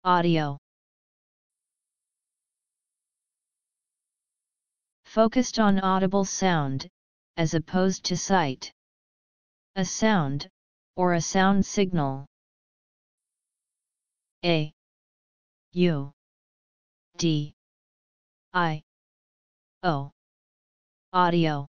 Audio. Focused on audible sound, as opposed to sight. A sound, or a sound signal. A U D I O. Audio.